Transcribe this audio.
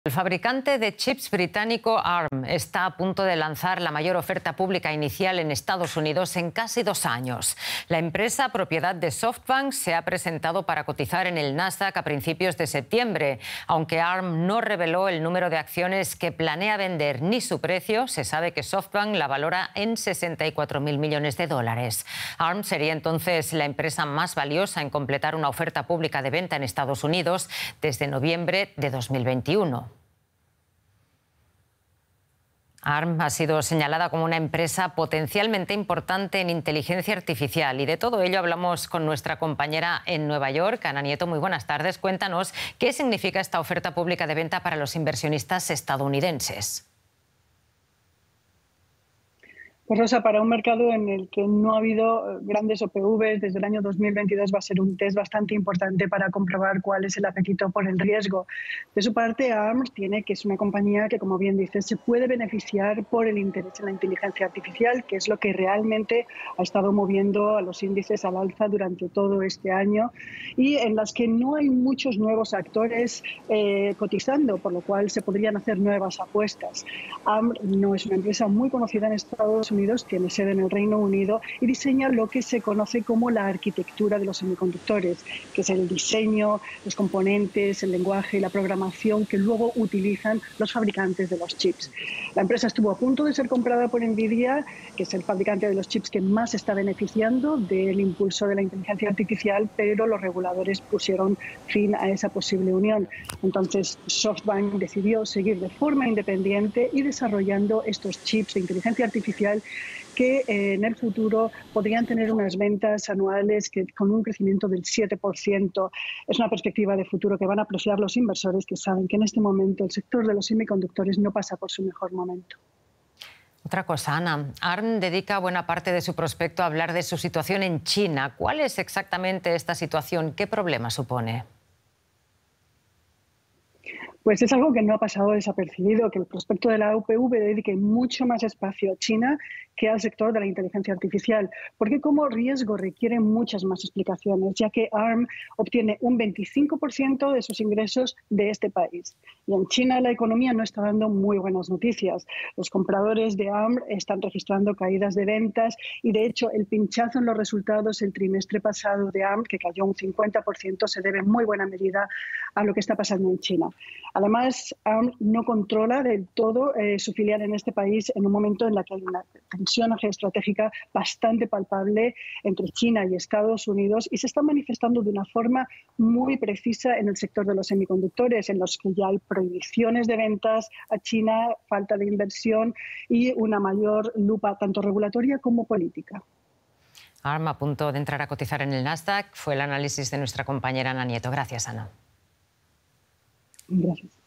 El fabricante de chips británico ARM está a punto de lanzar la mayor oferta pública inicial en Estados Unidos en casi 2 años. La empresa, propiedad de SoftBank, se ha presentado para cotizar en el Nasdaq a principios de septiembre. Aunque ARM no reveló el número de acciones que planea vender ni su precio, se sabe que SoftBank la valora en 64.000 millones de dólares. ARM sería entonces la empresa más valiosa en completar una oferta pública de venta en Estados Unidos desde noviembre de 2021. ARM ha sido señalada como una empresa potencialmente importante en inteligencia artificial y de todo ello hablamos con nuestra compañera en Nueva York, Ana Nieto. Muy buenas tardes. Cuéntanos qué significa esta oferta pública de venta para los inversionistas estadounidenses. Pues Rosa, para un mercado en el que no ha habido grandes OPVs desde el año 2022 va a ser un test bastante importante para comprobar cuál es el apetito por el riesgo. De su parte, ARM tiene que es una compañía que, como bien dices, se puede beneficiar por el interés en la inteligencia artificial, que es lo que realmente ha estado moviendo a los índices al alza durante todo este año y en las que no hay muchos nuevos actores cotizando, por lo cual se podrían hacer nuevas apuestas. ARM no es una empresa muy conocida en Estados Unidos, tiene sede en el Reino Unido y diseña lo que se conoce como la arquitectura de los semiconductores, que es el diseño, los componentes, el lenguaje y la programación que luego utilizan los fabricantes de los chips. La empresa estuvo a punto de ser comprada por Nvidia, que es el fabricante de los chips que más se está beneficiando del impulso de la inteligencia artificial, pero los reguladores pusieron fin a esa posible unión. Entonces, SoftBank decidió seguir de forma independiente y desarrollando estos chips de inteligencia artificial que en el futuro podrían tener unas ventas anuales con un crecimiento del 7%. Es una perspectiva de futuro que van a apreciar los inversores, que saben que en este momento el sector de los semiconductores no pasa por su mejor momento. Otra cosa, Ana. ARM dedica buena parte de su prospecto a hablar de su situación en China. ¿Cuál es exactamente esta situación? ¿Qué problema supone? Pues es algo que no ha pasado desapercibido, que el prospecto de la UPV dedique mucho más espacio a China que al sector de la inteligencia artificial, porque como riesgo requiere muchas más explicaciones, ya que ARM obtiene un 25% de sus ingresos de este país. Y en China la economía no está dando muy buenas noticias. Los compradores de ARM están registrando caídas de ventas y, de hecho, el pinchazo en los resultados el trimestre pasado de ARM, que cayó un 50%, se debe en muy buena medida a lo que está pasando en China. Además, ARM no controla del todo su filial en este país en un momento en el que hay una tensión geoestratégica bastante palpable entre China y Estados Unidos y se está manifestando de una forma muy precisa en el sector de los semiconductores, en los que ya hay prohibiciones de ventas a China, falta de inversión y una mayor lupa tanto regulatoria como política. ARM a punto de entrar a cotizar en el Nasdaq. Fue el análisis de nuestra compañera Ana Nieto. Gracias, Ana. Gracias.